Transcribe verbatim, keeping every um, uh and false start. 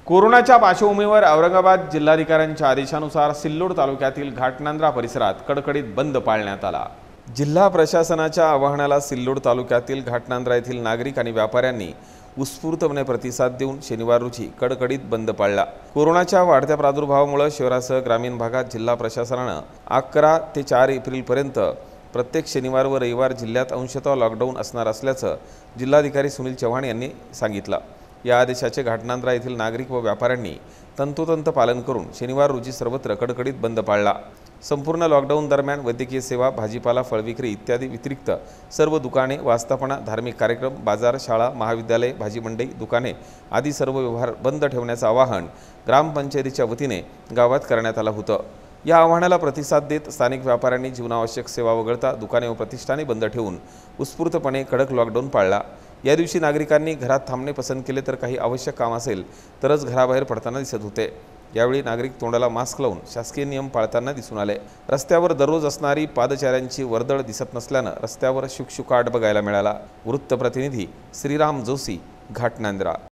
कोरोनाच्या पार्श्वभूमीवर औरंगाबाद जिल्हाधिकाऱ्यांच्या आदेशानुसार सिल्लोड तालुक्यातील घाटनांद्रा परिसरात कडकडीत बंद पाळण्यात आला। जिल्हा प्रशासनाच्या आवाहनाला सिल्लोड तालुक्यातील घाटनांद्रा येथील नागरिक आणि व्यापाऱ्यांनी उत्स्फूर्तपणे प्रतिसाद देऊन शनिवार रोजी कडकडीत बंद पाळला। कोरोनाच्या वाढत्या प्रादुर्भावामुळे शहरासह ग्रामीण भागात जिल्हा प्रशासनाने अकरा ते चार एप्रिल पर्यंत प्रत्येक शनिवार व रविवार जिल्ह्यात अंशतः लॉकडाऊन असणार असल्याचं जिल्हाधिकारी सुनील चव्हाण यांनी सांगितलं। या आदेशाचे घाटनांद्रा येथील नागरिक व व्यापाऱ्यांनी तंतोतंत पालन करून शनिवार रोजी सर्वत्र कडकडीत बंद पाळला। संपूर्ण लॉकडाऊन दरम्यान वैद्यकीय सेवा, भाजीपाला, फळविक्री इत्यादी व्यतिरिक्त सर्व दुकाने, वास्तापना, धार्मिक कार्यक्रम, बाजार, शाळा, महाविद्यालय, भाजी मंडई, दुकाने आदी सर्व व्यवहार बंद ठेवण्याचं आवाहन ग्रामपंचायतीच्या वतीने गावात करण्यात आलं होतं। या आवाहनाला प्रतिसाद देत स्थानिक व्यापाऱ्यांनी जीवनावश्यक सेवा वगळता दुकाने व प्रतिष्ठाने बंद ठेवून उत्स्फूर्तपणे कडक लॉकडाऊन पाळला। या दिवशी नागरिकांनी घरात थांबणे पसंत केले तर काही आवश्यक काम असेल तरच घराबाहेर पडताना दिसत होते। यावेळी नागरिक तोंडाला मास्क लावून शासकीय नियम पाळताना दिसून आले। रस्त्यावर दररोज असणारी पादचाऱ्यांची वर्दळ दिसत नसल्याने रस्त्यावर शुकशुकाट बघायला मिळाला। वृत्तप्रतिनिधी श्रीराम जोशी, घाटनांद्रा।